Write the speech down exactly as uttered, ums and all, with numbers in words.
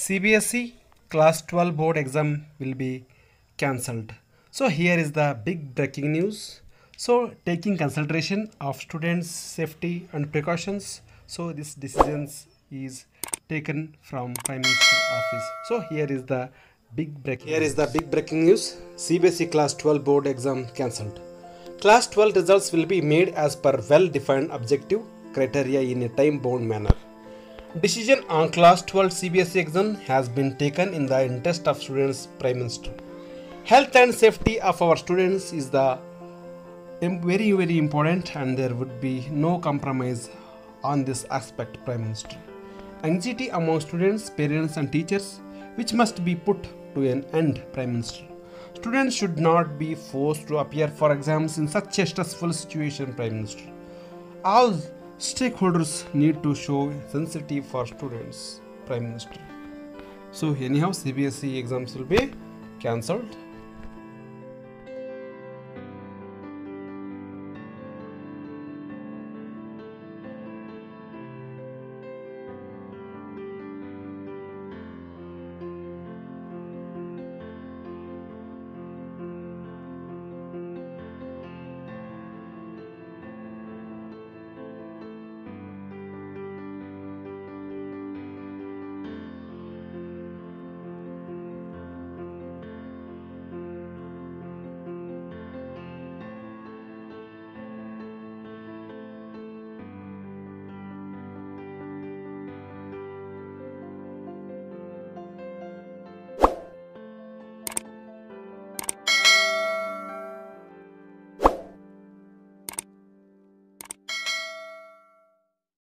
C B S E class twelve board exam will be cancelled. So here is the big breaking news. So taking consideration of students safety and precautions, so this decisions is taken from Prime Minister office. So here is the big breaking here news. is the big breaking news. C B S E class twelve board exam cancelled. Class twelve results will be made as per well defined objective criteria in a time bound manner. Decision on class twelve C B S E exam has been taken in the interest of students. Prime Minister. Health and safety of our students is the very very important, and there would be no compromise on this aspect. Prime Minister. Anxiety among students, parents and teachers, which must be put to an end. Prime Minister. Students should not be forced to appear for exams in such a stressful situation. Prime Minister. All stakeholders need to show sensitivity for students. Prime Minister. So anyhow, C B S E exams will be cancelled.